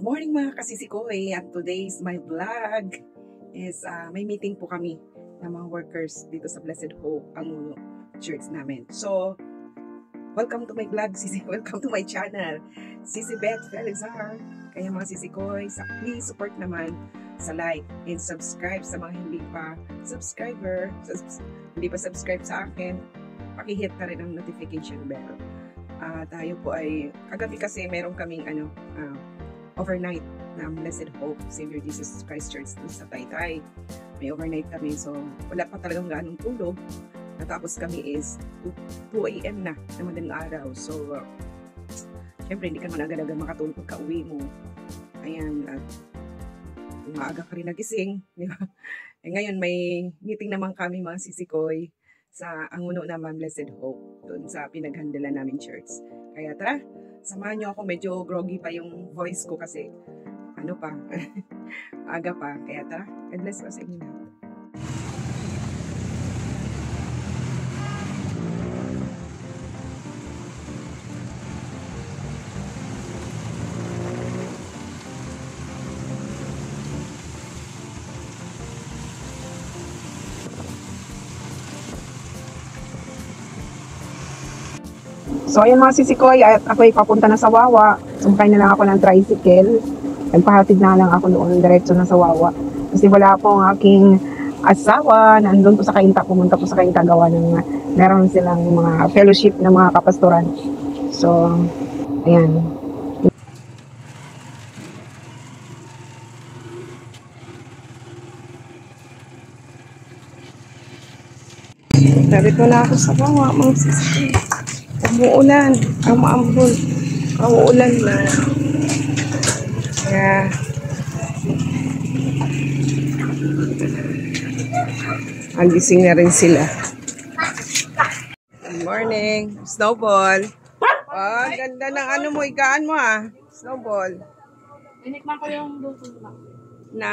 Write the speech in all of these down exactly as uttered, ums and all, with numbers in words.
morning mga kasisikoy, at today's my vlog is uh, may meeting po kami ng mga workers dito sa Blessed Hope, ang church namin. So, welcome to my vlog, Sisi. Welcome to my channel, Sisi Beth Felizar. Kaya mga sisikoy, please support naman sa like and subscribe sa mga hindi pa subscriber, subs hindi pa subscribe sa akin, pakihit na rin ang notification bell. Uh, tayo po ay, kagabi kasi meron kaming ano, uh, overnight ng Blessed Hope Savior Jesus Christ Church sa Taytay. May overnight kami, so wala pa talagang ganong tulog. Natapos kami is two A M na na madaling araw. So, uh, syempre hindi ka naman agad-agad makatulog pagka uwi mo. Ayan, at uh, maaga ka rin nagising. Di ba? Eh, ngayon may meeting naman kami mga sisikoy sa Anguno naman Blessed Hope doon sa pinaghandala namin church. Kaya tara, samahan niyo ako. Medyo groggy pa yung voice ko kasi ano pa, aga pa. Kaya tara, God bless ko sa inyo na. So, ayan mga sisikoy, at ako ay papunta na sa Wawa. Sumakay na lang ako ng tricycle. Nagpahatid na lang ako noon, diretso na sa Wawa. Kasi wala po ang aking asawa. Nandun po sa Kainta, pumunta po sa Kainta gawa ng meron silang mga fellowship ng mga kapastoran. So, ayan. Narito na ako sa Wawa, mga sisikoy. Umuulan, ang maambol, ang uulan na. Kaya, agising na rin sila. Good morning, Snowball. Oh, ganda ng ano mo, ikaan mo ah, Snowball. Inikman ko yung bukod na. Na?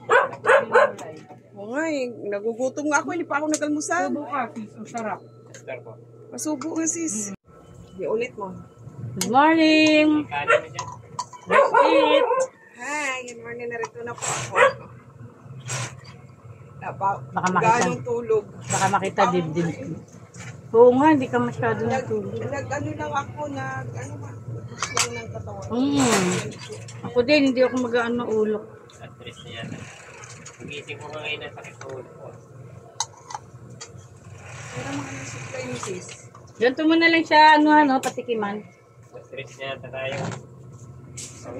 Oo nga eh, nagugutom nga ako, hindi pa ako nag-almusal. Subo ka, sis, ang sarap. Masubo nga sis. Di ulit mo. Good morning! Let's eat! Hi, good morning. Narito na po ako. Napa, Baka makita. ganong tulog. Baka makita dibdib. Oo nga, hindi ka masyado Nag, natulog. nag, ano lang ako, nag, ano ba? Gusto ng katawan. Mm. Ako din, hindi ako mag-ano ulo. Stress na yan. Nagising ko ngayon na sakit sa ulo ko. Pero mga nasupply mo sis. Ganto mo na lang siya, ano, ano, patikiman. Stress niya ata tayo. Kami.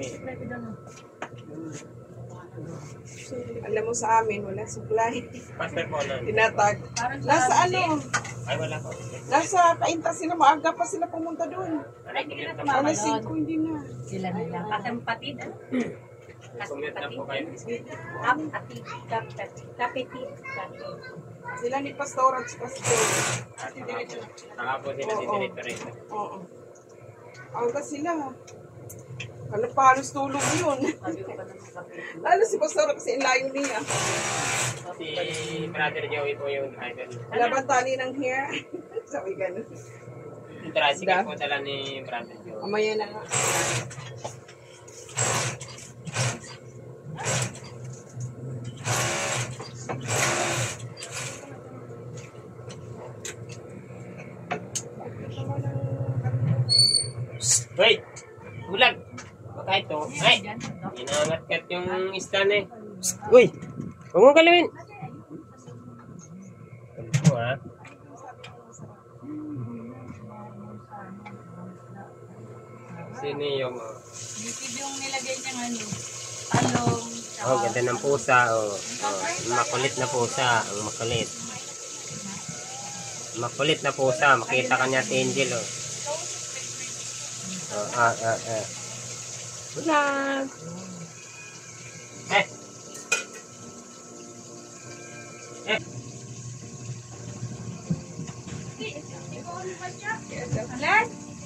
Alam mo sa amin, wala supply. Pastor po na. Tinatag. Nasa ano, Ay, wala ko. nasa Kainta sila, maaga pa sila pumunta doon. Ay, commute na po. Alas singko, hindi na. Sila na lang. Kapatid, ano? Commute na po kayo. Kapatid, kapatid, kapatid. Sila ni Pastor at Pastor. Ati diretso. Saka po sila si Director rin. Oo. Aga sila. Ano pa halos tulog yun. Lalo si Pastor kasi layo niya. Si Brother Joey po yung driver. Laban tali ng hair. Sabi ganun. Yung tricycle po dala ni Brother Joey. Mamaya na nga. Wait! Bulag! Baka ito. Ay! Inangat-kat yung stand eh. Uy! Huwag mong kalawin! Ito ha. Sino yung... YouTube yung nilagay niyang ano, talong, Oh, ganda ng pusa. Oh. Oh, makulit na pusa. Ang makulit. Makulit na pusa. Makita ka niya si Angel. Oh. Oh, ah, ah, ah. Bulag! Eh! Eh! Alan?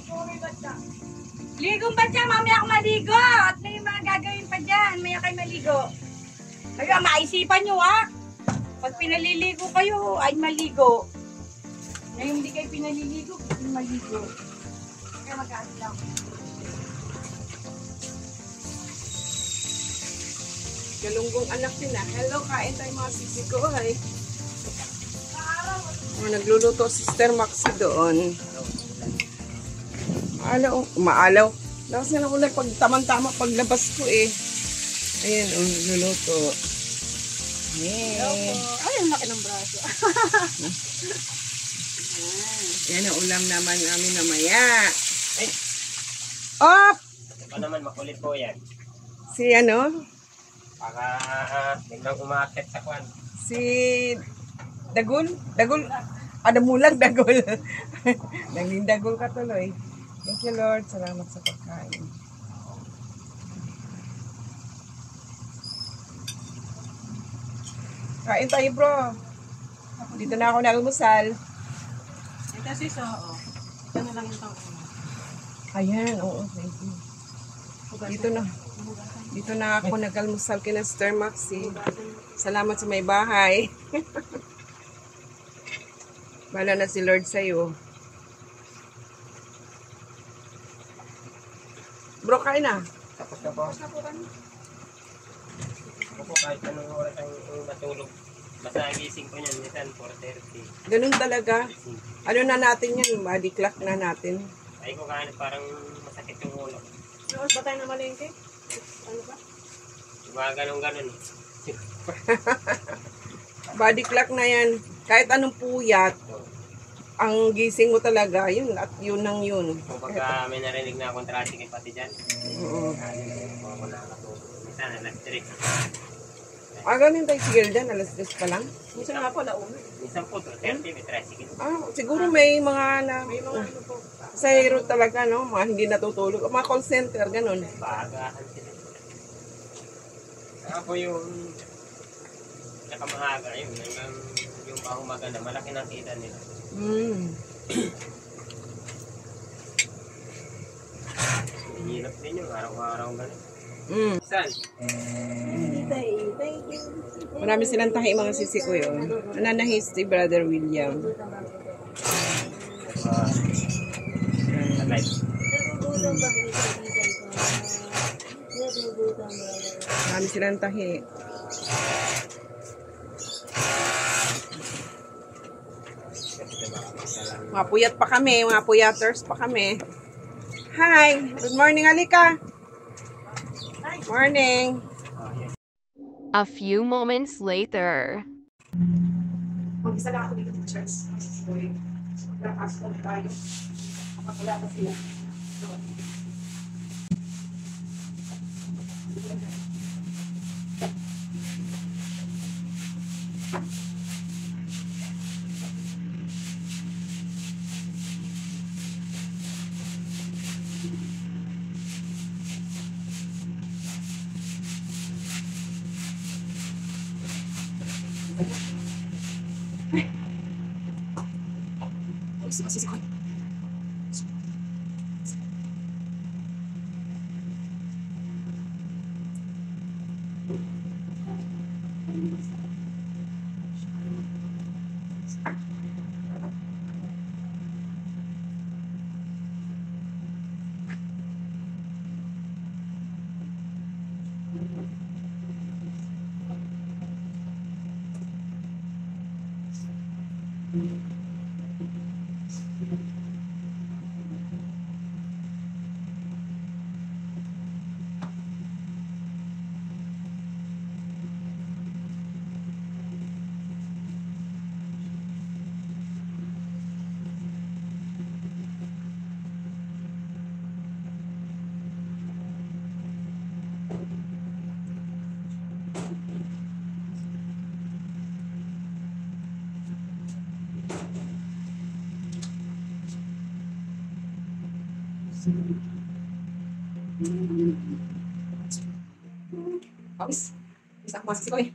Ligong pa dyan, mamaya ako maligo. At may mga gagawin pa dyan, mamaya kayo maligo. Kaya maisipan nyo ha. Pag pinaliligo kayo, ay maligo. Ngayon hindi kayo pinaliligo, hindi maligo. Kaya mag-aano lang. Galunggong anak nila. Hello, kain tayo mga sisi ko. Ay. Oh, nagluluto si Sister Maxi doon. Maalaw. Maalaw. Lakas nga lang ulit pag tamang-tama paglabas ko eh. Ayan, oh, nagluluto. Yeah. Ay, ang laki ng braso. Yan ang ulam naman namin namaya. Ay, Op! ito naman makulit po yan. Si ano? Para uh, biglang umakit sa kwan. Si Dagul? Dagul? Ah, damulag Dagul. Naging Dagul ka tuloy. Thank you, Lord. Salamat sa pagkain. Kain tayo, bro. Dito na ako nag-almusal. Ito sis, oo. Ito na lang yung tang Ayan, oo. Thank you. Dito na. Dito na ako nag-almusal kina Sister Maxi. Salamat sa may bahay. Bala na si Lord sa'yo. Bro, kain na. Tapos na po. Ako po kahit anong oras ang ang matulog. Basta ang gising ko niyan, minsan four thirty. Ganun talaga. Ano na natin yan? Body clock na natin. Ay ko kaano parang masakit yung ulo. Noos ba tayo na malengke? Ano ba? Diba ganun-ganun. Body clock na yan. Kahit anong puyat, ang gising mo talaga, yun at yun ang yun. Kung pagka may narinig na akong traffic pati dyan, Oo. kung ako nakakatulog. Minsan, alas tres. Ah, ganun tayo sigil dyan. Alas dos pa lang. Minsan nga po, launa. Minsan po, two thirty, may tricycle. Ah, siguro may mga na, May mga ano po. sa hero talaga, no? Mga hindi natutulog. Mga call center, ganun. Paagahan sila. Saka po yung nakamahaga yun, hanggang yung pahumaga na, malaki ng kita nila. Mm. Hirap din yung araw-araw gano'n. Mm. Saan? Marami silang tahi mga sisi ko yun. Nananahis si Brother William. Uh, Tagay. Marami silang tahi. Mga puyat pa kami, mga puyaters pa kami. Hi! Good morning, Alika! Morning! A few moments later. Mag-isa lang ako dito sa church. Lakas ko tayo. Wala pa sila. Masisikoy. Habis. Bisa aku masih sikoy.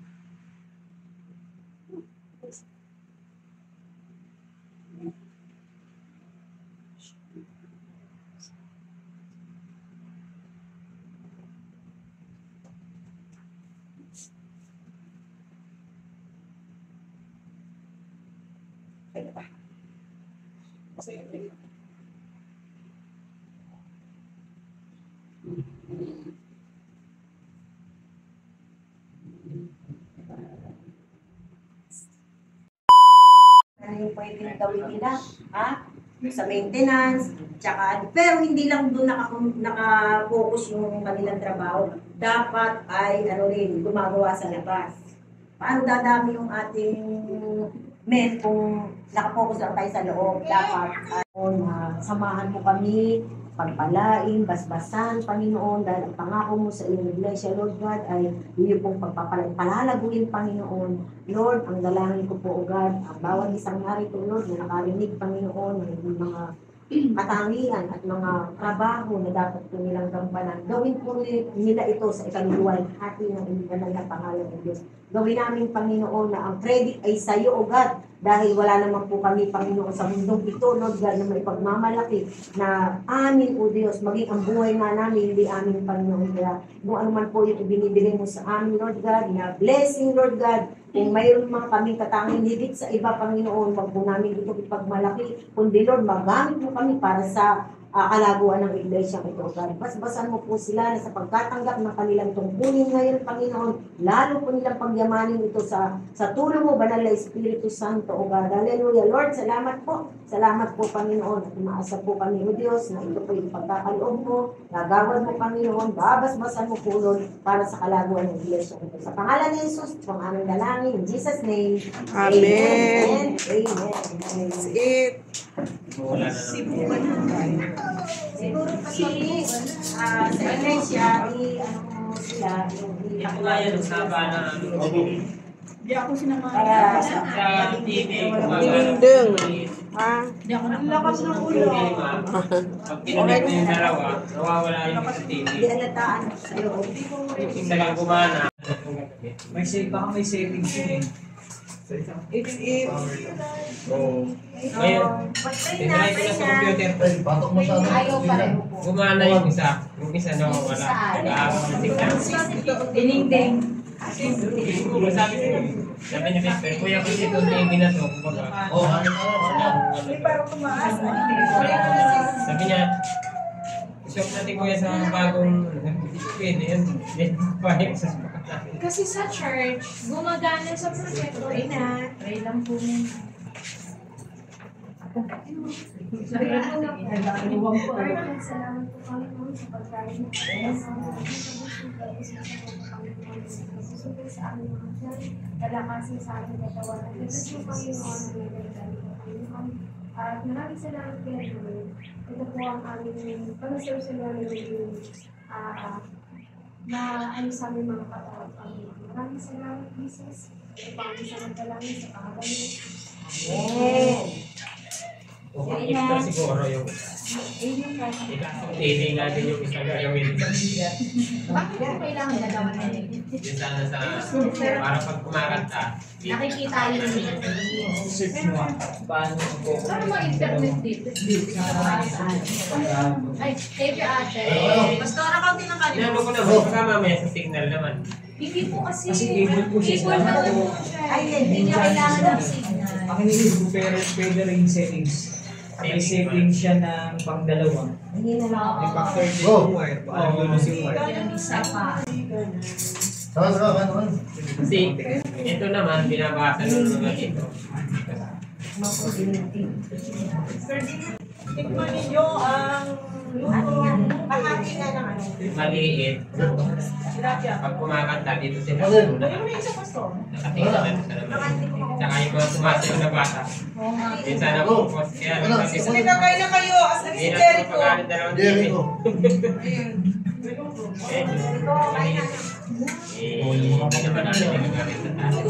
Kaya pa. Masaya din. pwedeng gawin nila, ha? Sa maintenance, tsaka, pero hindi lang doon naka, naka-focus yung kanilang trabaho. Dapat ay, ano rin, gumagawa sa labas. Paano dadami yung ating men kung nakapokus lang tayo sa loob? Dapat, ano, uh, samahan mo kami, pagpalain, basbasan, Panginoon, dahil ang pangako mo sa iyong iglesia, Lord God, ay iyo pong pagpapalain, palalaguin, Panginoon. Lord, ang dalangin ko po, O God, ang bawat isang narito, Lord, na nakarinig, Panginoon, ng mga katangian at mga trabaho na dapat po nilang gampanan. Gawin po nila ito sa ikaluluwal hati ng inibanal na pangalan ng Diyos. Gawin namin, Panginoon, na ang credit ay sa iyo, O God, dahil wala naman po kami, Panginoon, sa mundong ito, Lord God, na may pagmamalaki na amin, O Diyos, maging ang buhay nga namin, hindi amin, Panginoon. Kaya kung ano man po yung ibinibigay mo sa amin, Lord God, na blessing, Lord God, kung mayroon mga kaming katanging higit sa iba, Panginoon, wag po namin ito ipagmalaki, kundi, Lord, magamit mo kami para sa uh, kalaguan ng iglesia ito, God. Basbasan mo po sila na sa pagkatanggap ng kanilang tungkulin ngayon, Panginoon, lalo po nilang pagyamanin ito sa sa tulong mo, Banal na Espiritu Santo, O God. Hallelujah. Lord, salamat po. Salamat po, Panginoon. At umaasa po kami, O Diyos, na ito po yung pagkakaloob mo, gagawad mo, Panginoon, babasbasan mo po, Lord, para sa kalaguan ng iglesia ito. Sa pangalan ni Jesus, ang aming dalangin, in Jesus' name, Amen. Amen. Amen. That's it. Wala na naman. Siguro kasi ah, sa iglesia, i ano mo sila, yung Ito nga yan, sa haba na Hindi ako sinamahan. para sa T V. Ding-ding. Ah, Hindi ako nalakas ng ulo. Pag kinonect mo yung dalawa, nawawala yung sa T V. hindi alataan sa loob. Yung isa lang gumana. May save, baka may savings yun eh. it's it. Oo. Ngayon, Pag-try na, tinry ko na sa siya. computer. Batok mo sa ano. Ayaw pareho po. Gumana yung isa. Yung isa nawawala. Nag-aabot na signal. Dinding. Siguro sabi niya, sabi niya, Mister, kuya ko dito T V na to. Kumbaga, Oh, ano ano? sabi niya, shop natin kuya sa bagong pin. Yan, yan, pahit sa Kasi sa church, gumagana sa projector. Eh na, try lang po muna. Lord, salamat po kami noon sa pagkain mo. Susunod sa aming mga dyan, kalakasin sa aming katawan. At ito po, Panginoon, ang nagagalit po, Panginoon. At maraming salamat kaya Lord. Ito po ang aming pag-serve sa namin yung ah, na ano sa aming mga katawan, Panginoon. Maraming salamat, Jesus. Ito po ang isang dalangin sa pangalan ni Jesus. Amen. ito siguro yung ikasong T V nga din yung isang gagawin. Bakit po kailangan gagawa na rin? Yung sana sa, para pag kumakanta, Nakikita yun dito. Search mo ah. Paano po? Paano ma-internet dito? Ay, thank you ate. Pastora, kaunti ng kanina. inano ko naman, baka mamaya sa signal naman. Hindi po kasi. Kasi cable po siya Cable sa naman ano. po siya. Ay, Hindi niya kailangan ng signal. Ang iniisip ko pero pwede rin settings. May settings siya ng pang dalawa. Hindi na lang. May factor din Go. yung wire. Paano lulus yung wire? Yan isa pa. Saka, saka, ano, ano? Kasi ito naman, binabasa nung mga dito. Tikman ninyo ang luto. Bahagi na ng ano. Maliit. Tilapia. Pag kumakanta, dito sila. Ano? Ayun na isa, Pastor. Nakatingin na sa naman. Tsaka yung mga sumasayaw na bata. Minsan na po, kaya Ano? nagsabi sa Sige, kakain na kayo. Asan hindi si na Jericho? pag-aaral dalawang T V. Jericho. Eh, eh, hindi naman natin nagagamit sa taas.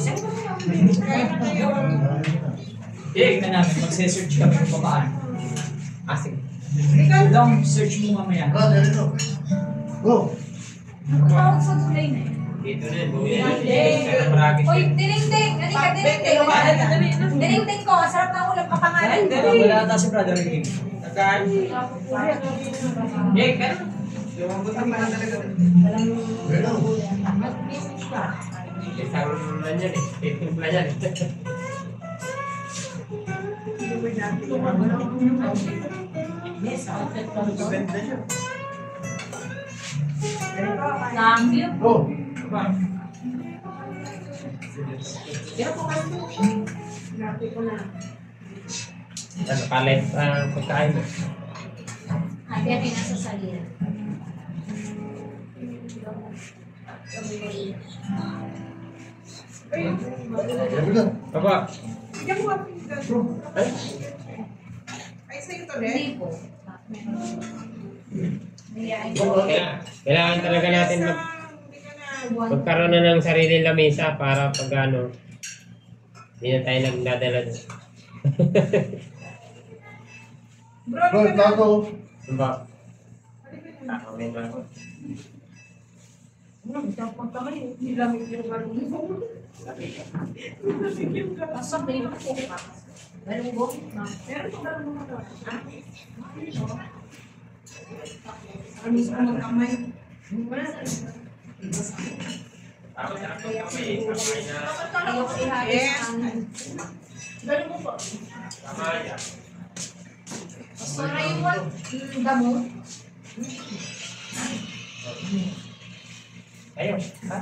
Eh, tignan namin. Magse-search kami kung paano. Ah, sige. Long search mo mamaya. Ah, Jericho. Go. Tawag sa gulay na yun. Dito na yun. Buwi na yun. Kaya maragis Uy, yun. ding-ding! Halika, ding-ding! Ding-ding ko, ang sarap ng ulam kapangalan. Wala ata si brother King. Nagkaan. Eh, kaya. Lumabot ang mga talaga. Bueno. Isang ano yan eh. Titimpla yan. Langit. Go. Ano, kalit ang pagkain mo. Ay, kaya pinasa salina. Papa. Bigyan mo ang Ay? Ay, sa'yo to rin? Hindi po. Kaya, kailangan talaga natin mag magkaroon na ng sariling lamesa para pag ano, hindi na tayo nagdadala doon. Bro, plato. Ano ba? Ah, may na ako. Pasok, may mga po ka. Balunggo? Meron po ba mga to? Ang mismo ng kamay. Ako sa ako kamay, kamay na. Ayok ihayos Yes. ang... Balunggo po. Kamay. Pastora yung what? Yung damo? Ayun. Ha?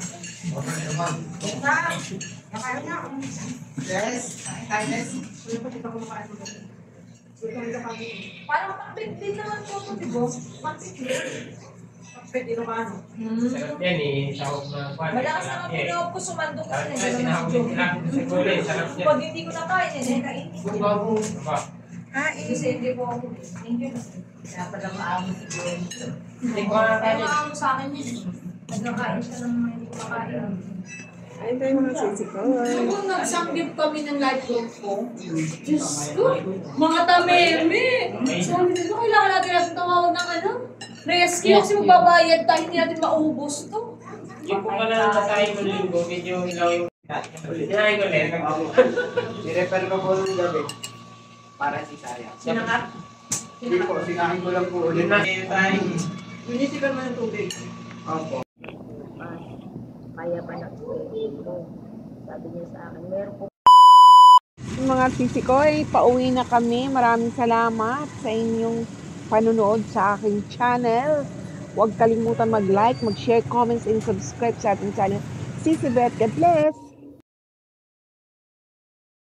Nakain na. Yes. Kindness. Wala pa kita kumakain mo. Parang kapit din naman po ito, di ba? Kapit din. Pwede na ba ano? Sarap yan eh. Sahog na kwan. Malakas naman po na ako sumandok kasi Ay, sinahog din sila. Siguro eh. Sarap yan. Pag hindi ko nakain, eh, kainin ko. Aba. Ah, Kasi hindi po ako. Thank you. Dapat lang maamo si Gwen. Hindi ko na Kaya kain. mga sa akin yun. Nagkakain siya ng mga hindi ko makain. ayun tayo mga sisikoy. Kung nagsanggip kami ng live group ko, Diyos ko, mga tameme. Sabi nito, kailangan natin natin tumawag ng ano? Rescue kasi magbabayad tayo, hindi natin maubos to. Yung kung ka na nasahin mo linggo, medyo ilaw yung... Sinahin ko ulit. I-refer ko po nung gabi. Para si Saya. Sinangat? Hindi po, sinahin ko lang po ulit. Yun na kayo tayo. Munisipan mo ng tubig. Opo. Kaya pa na po. Sabi niya sa akin, meron po. Mga sisikoy, pauwi na kami. Maraming salamat sa inyong panunood sa aking channel. Huwag kalimutan mag-like, mag-share, comments, and subscribe sa ating channel. Sisi Bet, God bless!